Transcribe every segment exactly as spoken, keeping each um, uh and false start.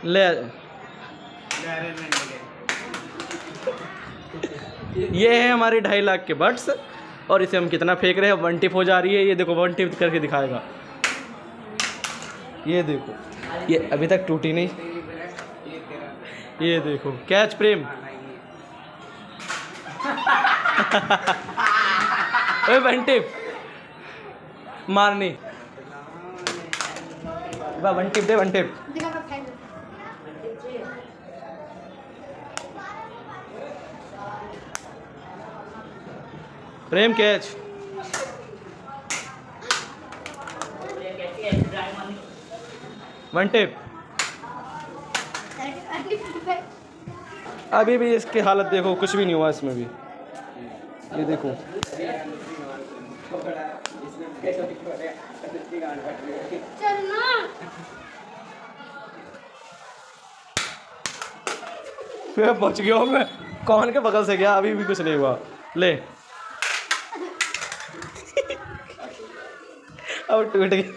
ले ये है हमारे ढाई लाख के बट्स और इसे हम कितना फेंक रहे हैं। वन टिप हो जा रही है, ये देखो वन टिप करके दिखाएगा। ये देखो ये अभी तक टूटी नहीं। ये देखो कैच प्रेम। ओए वन टिप मारनी, वन टिप दे, one tip. Prem catch. One tip. अभी भी इसकी हालत देखो, कुछ भी नहीं हुआ इसमें भी। ये देखो मैं पहुंच गया हूँ, मैं कौन के बगल से गया, अभी भी कुछ नहीं हुआ। ले अब टूट गई।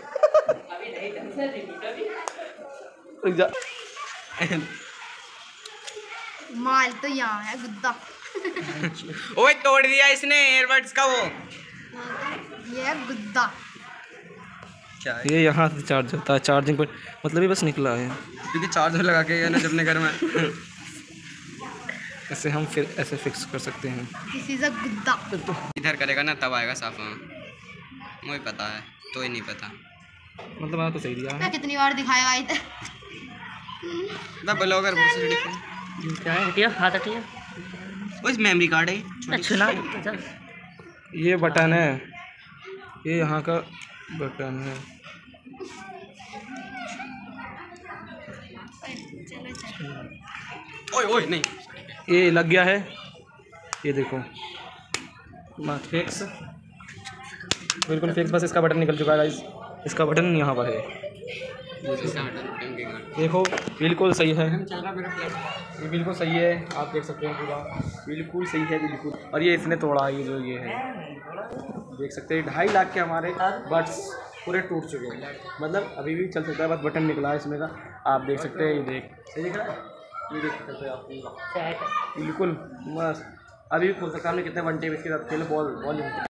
माल तो यहाँ है गुद्दा। ओए तोड़ दिया इसने एयरबड्स का वो। ये है गुद्दा। क्या है? ये यहाँ से चार्ज होता है, चार्जिंग पर मतलब ही बस निकला है क्योंकि चार्जर लगा के गया ना जब अपने घर में। ऐसे हम फिर ऐसे फिक्स कर सकते हैं। दिस इज अ गुद्दा। इधर करेगा ना तब आएगा साफ। मुझे पता है, तो ही नहीं पता। मतलब मैंने तो सही दिया मैं कितनी बार दिखाएगा इधर। मैं ब्लॉगर क्या है हटिया, हाथ हटिया। उस मेमोरी कार्ड है। अच्छा ना ये बटन है, ये यहाँ का बटन है। ओए ओए नहीं, ये लग गया है। ये देखो मत फिक्स, बिल्कुल फिक्स। बस इसका बटन निकल चुका है गाइस, इसका बटन यहाँ पर है। देखो बिल्कुल सही है, ये बिल्कुल सही है। आप देख सकते हैं पूरा बिल्कुल सही है बिल्कुल। और ये इसने तोड़ा, ये जो ये है देख सकते हैं। ढाई लाख के हमारे बट्स पूरे टूट चुके हैं। मतलब अभी भी चल सकता है, बस बटन निकला है इसमें का। आप देख सकते हैं, ये देख सही दिख रहा है, ये देख सकते हैं आप बिल्कुल मस्त। अभी भी खोल सकता है। हमने कितने वन टेप इसके साथ खेले, बॉल बॉल